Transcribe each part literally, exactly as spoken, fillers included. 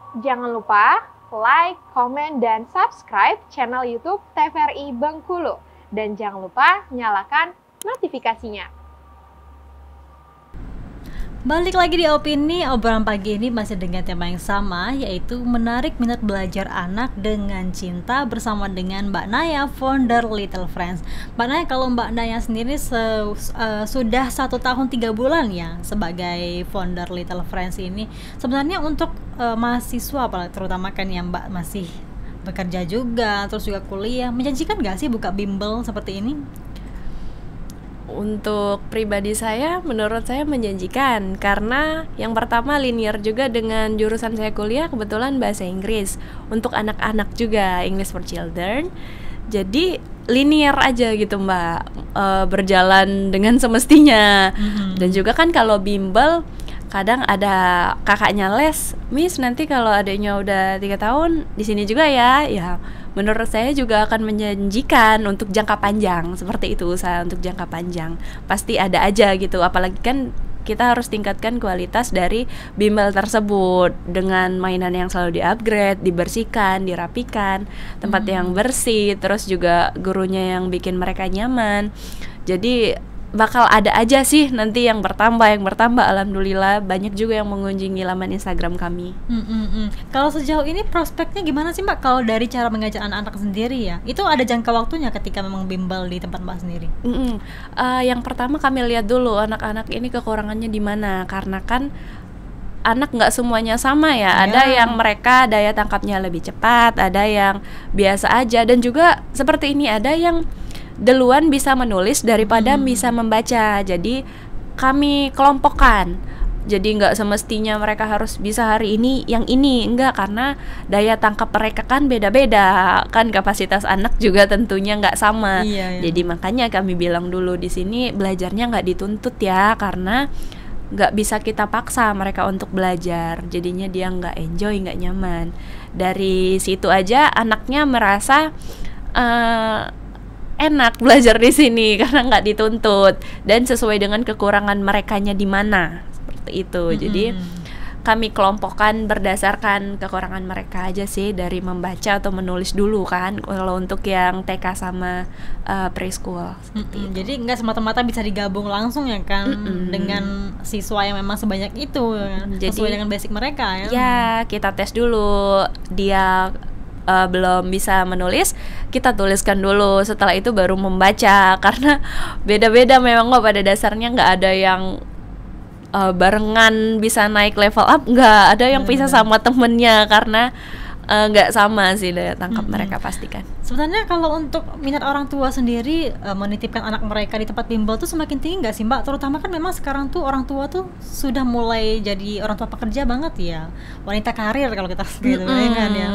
Jangan lupa like, komen, dan subscribe channel YouTube T V R I Bengkulu. Dan jangan lupa nyalakan notifikasinya. Balik lagi di Opini, obrolan pagi ini masih dengan tema yang sama, yaitu menarik minat belajar anak dengan cinta bersama dengan Mbak Naya, founder Little Friends. Mbak Naya, kalau Mbak Naya sendiri se- uh, sudah satu tahun tiga bulan ya sebagai founder Little Friends ini, sebenarnya untuk uh, mahasiswa, terutama kan yang Mbak masih bekerja juga, terus juga kuliah, menjanjikan gak sih buka bimbel seperti ini? Untuk pribadi saya, menurut saya menjanjikan karena yang pertama linear juga dengan jurusan saya kuliah, kebetulan bahasa Inggris untuk anak-anak juga, English for Children. Jadi linear aja gitu Mbak, e, berjalan dengan semestinya. Mm-hmm. Dan juga kan kalau bimbel kadang ada kakaknya les, Miss nanti kalau adanya udah tiga tahun di sini juga ya, ya menurut saya juga akan menjanjikan untuk jangka panjang, seperti itu usaha untuk jangka panjang pasti ada aja gitu, apalagi kan kita harus tingkatkan kualitas dari bimbel tersebut dengan mainan yang selalu di-upgrade, dibersihkan, dirapikan, tempat hmm. yang bersih, terus juga gurunya yang bikin mereka nyaman. Jadi bakal ada aja sih nanti yang bertambah yang bertambah alhamdulillah banyak juga yang mengunjungi laman Instagram kami. Hmm, hmm, hmm. Kalau sejauh ini prospeknya gimana sih Mbak? Kalau dari cara mengajar anak-anak sendiri ya, itu ada jangka waktunya ketika memang bimbel di tempat Mbak sendiri? Hmm, uh, yang pertama kami lihat dulu anak-anak ini kekurangannya di mana, karena kan anak nggak semuanya sama ya, ada yeah. yang mereka daya tangkapnya lebih cepat, ada yang biasa aja, dan juga seperti ini ada yang duluan bisa menulis daripada hmm. bisa membaca. Jadi kami kelompokkan. Jadi nggak semestinya mereka harus bisa hari ini yang ini, enggak, karena daya tangkap mereka kan beda-beda, kan kapasitas anak juga tentunya nggak sama. Iya, iya. Jadi makanya kami bilang dulu di sini belajarnya nggak dituntut ya, karena nggak bisa kita paksa mereka untuk belajar. Jadinya dia nggak enjoy, nggak nyaman. Dari situ aja anaknya merasa uh, enak belajar di sini karena nggak dituntut dan sesuai dengan kekurangan merekanya di mana, seperti itu. Mm-hmm. Jadi kami kelompokkan berdasarkan kekurangan mereka aja sih, dari membaca atau menulis dulu kan kalau untuk yang T K sama uh, preschool. Mm-hmm. Jadi nggak semata-mata bisa digabung langsung ya kan, mm-hmm. dengan siswa yang memang sebanyak itu kan? Jadi, sesuai dengan basic mereka ya. Ya kita tes dulu dia Uh, belum bisa menulis, kita tuliskan dulu, setelah itu baru membaca, karena beda-beda memang kok pada dasarnya, nggak ada yang uh, barengan bisa naik level up, nggak ada yang bisa sama temennya, karena nggak uh, sama sih daya tangkap mm-hmm. mereka pastikan. Sebenarnya kalau untuk minat orang tua sendiri uh, menitipkan anak mereka di tempat bimbel tuh semakin tinggi nggak sih Mbak? Terutama kan memang sekarang tuh orang tua tuh sudah mulai jadi orang tua pekerja banget ya, wanita karir kalau kita gitu mm-hmm. kan ya.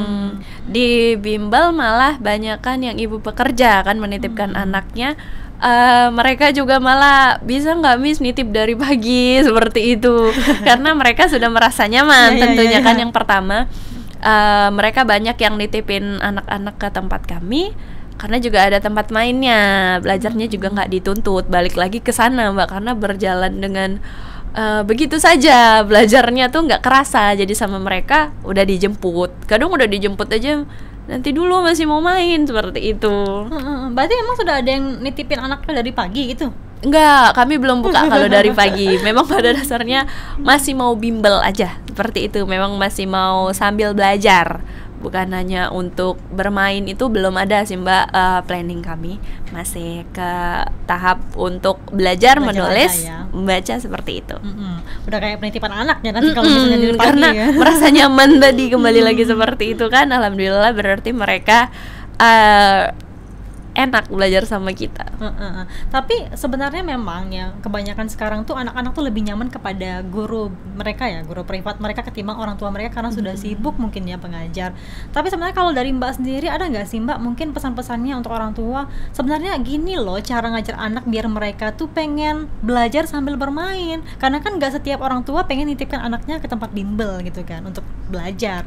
Di bimbel malah banyak kan yang ibu pekerja kan menitipkan mm-hmm. anaknya. Uh, mereka juga malah bisa nggak Miss nitip dari pagi seperti itu karena mereka sudah merasa nyaman. Ya, tentunya ya, ya, kan ya. yang pertama Uh, mereka banyak yang nitipin anak-anak ke tempat kami karena juga ada tempat mainnya, belajarnya juga nggak dituntut. Balik lagi ke sana Mbak, karena berjalan dengan uh, begitu saja, belajarnya tuh nggak kerasa. Jadi sama mereka udah dijemput, kadang udah dijemput aja nanti dulu masih mau main, seperti itu. Berarti emang sudah ada yang nitipin anaknya dari pagi gitu? Enggak, kami belum buka kalau dari pagi. Memang pada dasarnya masih mau bimbel aja, seperti itu. Memang masih mau sambil belajar, bukan hanya untuk bermain. Itu belum ada sih Mbak, uh, planning kami masih ke tahap untuk belajar, belajar menulis, ya. Membaca, seperti itu. Mm-hmm. Udah kayak penitipan anaknya nanti kalau misalnya dari pagi karena ya. merasa nyaman tadi kembali lagi seperti itu kan. Alhamdulillah berarti mereka uh, enak belajar sama kita. Uh-uh. Tapi sebenarnya memang ya kebanyakan sekarang tuh anak-anak tuh lebih nyaman kepada guru mereka ya, guru privat mereka ketimbang orang tua mereka karena sudah sibuk mungkin ya pengajar. Tapi sebenarnya kalau dari Mbak sendiri ada nggak sih Mbak mungkin pesan-pesannya untuk orang tua, sebenarnya gini loh cara ngajar anak biar mereka tuh pengen belajar sambil bermain, karena kan nggak setiap orang tua pengen nitipkan anaknya ke tempat bimbel gitu kan untuk belajar.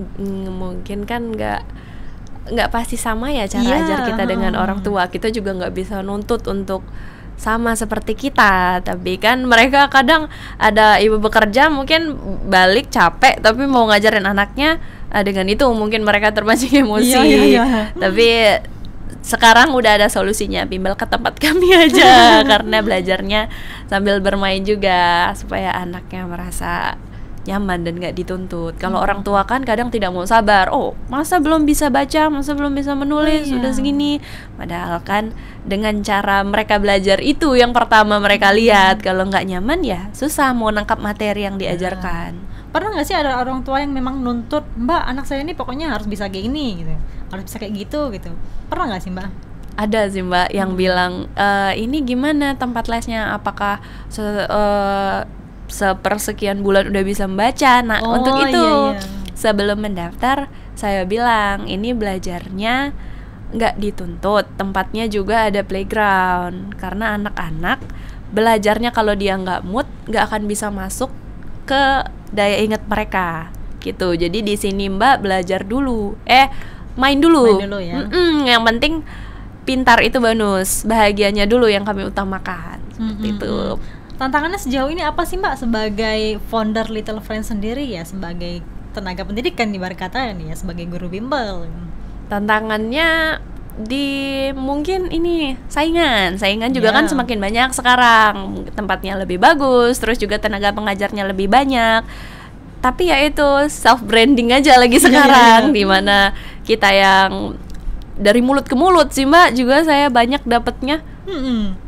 Mungkin kan nggak nggak pasti sama ya cara yeah, ajar kita dengan hmm. orang tua. Kita juga nggak bisa nuntut untuk sama seperti kita, tapi kan mereka kadang ada ibu bekerja mungkin balik capek tapi mau ngajarin anaknya, uh, dengan itu mungkin mereka terpancing emosi. Iya, iya, iya. Tapi sekarang udah ada solusinya, bimbel ke tempat kami aja karena belajarnya sambil bermain juga supaya anaknya merasa nyaman dan gak dituntut. Kalau Hmm. orang tua kan kadang tidak mau sabar. Oh, masa belum bisa baca, masa belum bisa menulis, Oh, iya. sudah segini. Padahal kan dengan cara mereka belajar itu yang pertama mereka lihat, kalau nggak nyaman ya susah mau nangkap materi yang diajarkan. Pernah nggak sih ada orang tua yang memang nuntut, Mbak anak saya ini pokoknya harus bisa kayak gini gitu, harus bisa kayak gitu gitu? Pernah nggak sih Mbak? Ada sih Mbak yang bilang, e, ini gimana tempat lesnya, apakah se- eh, sepersekian bulan udah bisa membaca. Nah, Oh, untuk itu iya, iya. sebelum mendaftar saya bilang ini belajarnya nggak dituntut, tempatnya juga ada playground, karena anak-anak belajarnya kalau dia nggak mood nggak akan bisa masuk ke daya ingat mereka gitu. Jadi di sini Mbak belajar dulu, eh main dulu, Main dulu ya. Mm-mm, yang penting pintar itu bonus, bahagianya dulu yang kami utamakan. Seperti Mm-mm. itu. Tantangannya sejauh ini apa sih Mbak sebagai founder Little Friends sendiri ya, sebagai tenaga pendidikan ibarat kata nih ya, sebagai guru bimbel? Tantangannya di mungkin ini saingan saingan juga Ya. kan semakin banyak sekarang, tempatnya lebih bagus, terus juga tenaga pengajarnya lebih banyak, tapi ya itu self branding aja lagi sekarang, iya, iya. dimana kita yang dari mulut ke mulut sih Mbak juga saya banyak dapetnya, Mm-mm.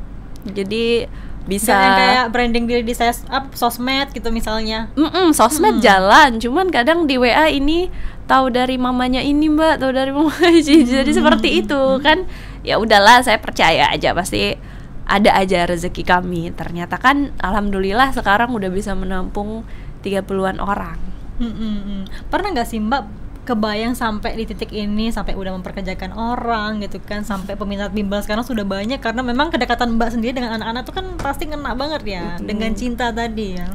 jadi bisa Bisa yang kayak branding diri di ses- up, sosmed gitu misalnya. Mm-mm, sosmed Hmm. jalan, cuman kadang di W A ini tahu dari mamanya ini Mbak, tahu dari mamanya ini. Jadi seperti itu kan. Ya udahlah, saya percaya aja pasti ada aja rezeki kami. Ternyata kan alhamdulillah sekarang udah bisa menampung tiga puluhan orang. Mm-mm. Pernah nggak sih Mbak kebayang sampai di titik ini, sampai udah memperkerjakan orang gitu kan, sampai peminat bimbel sekarang sudah banyak karena memang kedekatan Mbak sendiri dengan anak-anak tuh kan pasti ngena banget ya, Betul. dengan cinta tadi ya.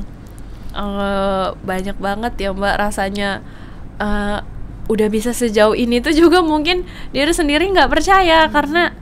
Eh, banyak banget ya Mbak rasanya, eh, udah bisa sejauh ini tuh juga mungkin diri sendiri nggak percaya, karena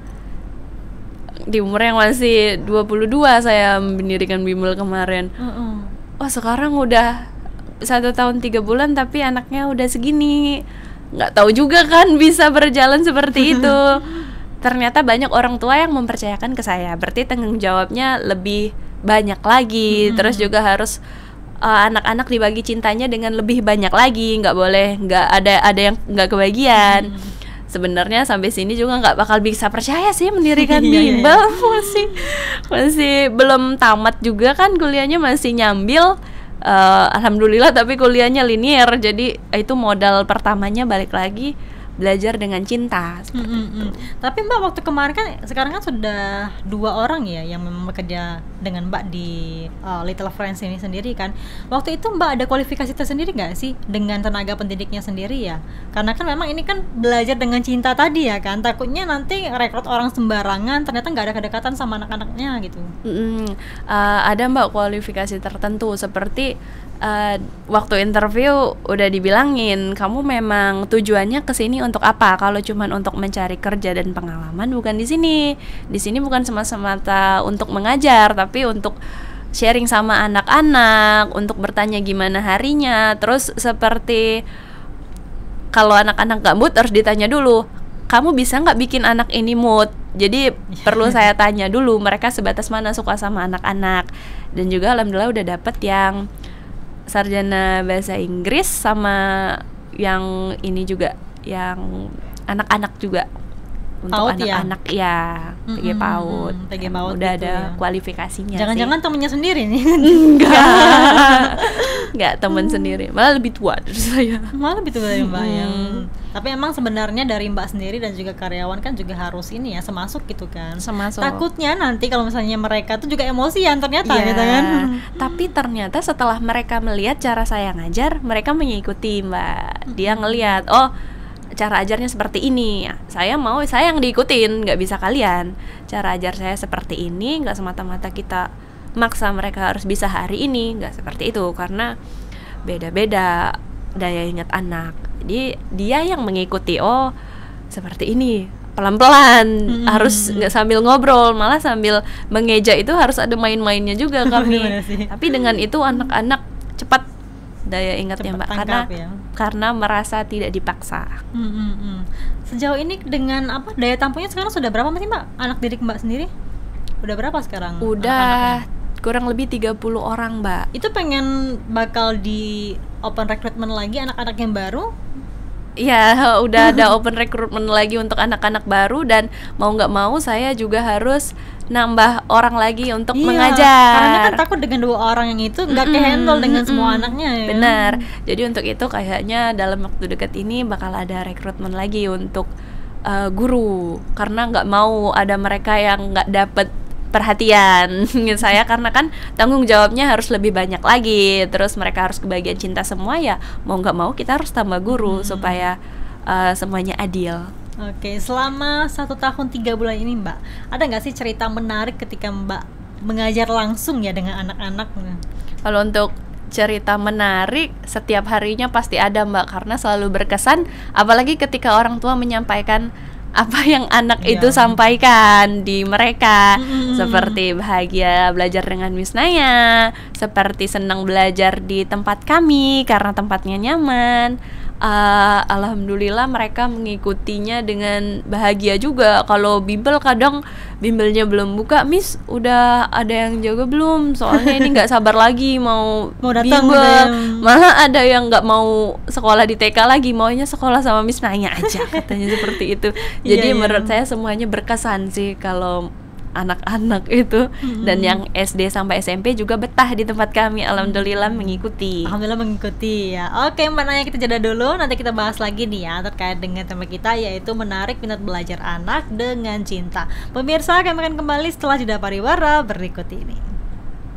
di umur yang masih dua puluh dua saya mendirikan bimbel kemarin. Mm-mm. Oh sekarang udah satu tahun tiga bulan tapi anaknya udah segini, nggak tahu juga kan bisa berjalan seperti itu. Ternyata banyak orang tua yang mempercayakan ke saya, berarti tanggung jawabnya lebih banyak lagi. Hmm. Terus juga harus uh, anak-anak dibagi cintanya dengan lebih banyak lagi, nggak boleh nggak ada ada yang nggak kebagian. Hmm. Sebenarnya sampai sini juga nggak bakal bisa percaya sih mendirikan Iya, iya, bimbel. masih masih belum tamat juga kan, kuliahnya masih nyambil. Uh, alhamdulillah tapi kuliahnya linear, jadi itu modal pertamanya balik lagi belajar dengan cinta. Seperti Mm-mm. itu. Tapi Mbak waktu kemarin kan sekarang kan sudah dua orang ya yang memang bekerja dengan Mbak di uh, Little Friends ini sendiri kan. Waktu itu Mbak ada kualifikasi tersendiri nggak sih dengan tenaga pendidiknya sendiri ya? Karena kan memang ini kan belajar dengan cinta tadi ya kan. Takutnya nanti rekrut orang sembarangan ternyata nggak ada kedekatan sama anak-anaknya gitu. Mm-mm. Uh, ada Mbak kualifikasi tertentu, seperti uh, waktu interview udah dibilangin kamu memang tujuannya ke sini untuk apa. Kalau cuman untuk mencari kerja dan pengalaman bukan di sini. Di sini bukan semata-mata untuk mengajar, tapi untuk sharing sama anak-anak, untuk bertanya gimana harinya. Terus seperti kalau anak-anak gak mood harus ditanya dulu, kamu bisa nggak bikin anak ini mood? Jadi perlu saya tanya dulu mereka sebatas mana suka sama anak-anak. Dan juga alhamdulillah udah dapet yang sarjana bahasa Inggris sama yang ini juga, yang anak-anak juga. Untuk PAUD ya? anak-anak ya, P G Mm-mm, PAUD. P G Emang PAUD udah gitu ada ya. kualifikasinya. Jangan-jangan temennya sendiri nih. enggak. Enggak, teman sendiri. Malah lebih tua dari saya. Malah gitu dari Mbak Hmm. yang. Tapi emang sebenarnya dari Mbak sendiri dan juga karyawan kan juga harus ini ya, semasuk gitu kan. Semasuk. Takutnya nanti kalau misalnya mereka tuh juga emosian ternyata Iya, gitu kan. tapi ternyata setelah mereka melihat cara saya ngajar, mereka mengikuti Mbak. Dia ngelihat, oh cara ajarnya seperti ini, saya mau saya yang diikutin, nggak bisa kalian. Cara ajar saya seperti ini, nggak semata-mata kita maksa mereka harus bisa hari ini, nggak seperti itu, karena beda-beda daya ingat anak. Jadi dia yang mengikuti, oh seperti ini, pelan-pelan, Hmm. harus nggak sambil ngobrol, malah sambil mengeja itu harus ada main-mainnya juga kami. Bener sih. Tapi dengan itu anak-anak cepat daya ingatnya Cepat Mbak, tangkap karena ya. karena merasa tidak dipaksa. Hmm, hmm, hmm. Sejauh ini dengan apa daya tampungnya sekarang sudah berapa sih Mbak? Anak didik Mbak sendiri? Udah berapa sekarang? Udah anak-anaknya? kurang lebih tiga puluh orang Mbak. Itu pengen bakal di open recruitment lagi anak-anak yang baru? Iya, udah ada open recruitment lagi untuk anak-anak baru, dan mau nggak mau saya juga harus nambah orang lagi untuk Iya, mengajar. karena kan takut dengan dua orang yang itu nggak Mm-mm, ke-handle dengan semua mm-mm. anaknya ya. Benar. Jadi untuk itu kayaknya dalam waktu dekat ini bakal ada rekrutmen lagi untuk uh, guru, karena nggak mau ada mereka yang nggak dapet perhatian saya, karena kan tanggung jawabnya harus lebih banyak lagi, terus mereka harus kebagian cinta semua, ya mau nggak mau kita harus tambah guru Hmm. supaya uh, semuanya adil. Oke, selama satu tahun tiga bulan ini Mbak, ada nggak sih cerita menarik ketika Mbak mengajar langsung ya dengan anak-anak? Kalau untuk cerita menarik, setiap harinya pasti ada Mbak, karena selalu berkesan, apalagi ketika orang tua menyampaikan apa yang anak Iya. itu sampaikan di mereka, Mm-mm. seperti bahagia belajar dengan Miss Naya, seperti senang belajar di tempat kami karena tempatnya nyaman. Uh, Alhamdulillah mereka mengikutinya dengan bahagia juga. Kalau bimbel kadang bimbelnya belum buka, Miss udah ada yang jaga belum? Soalnya ini nggak sabar lagi mau, Mau datang bimbel. gitu ya. Malah ada yang nggak mau sekolah di T K lagi, maunya sekolah sama Miss Naya aja, katanya seperti itu. Jadi Iya, iya. menurut saya semuanya berkesan sih kalau anak-anak itu. Mm-mm. Dan yang S D sampai S M P juga betah di tempat kami, alhamdulillah mengikuti. Alhamdulillah mengikuti ya. Oke Mbak Naya, kita jeda dulu, nanti kita bahas lagi nih ya terkait dengan tema kita, yaitu menarik minat belajar anak dengan cinta. Pemirsa, kami akan kembali setelah jeda pariwara berikut ini.